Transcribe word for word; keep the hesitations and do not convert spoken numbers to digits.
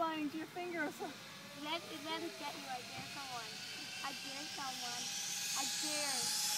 lines, your fingers. Let, let it get you. I dare someone. I dare someone. I dare.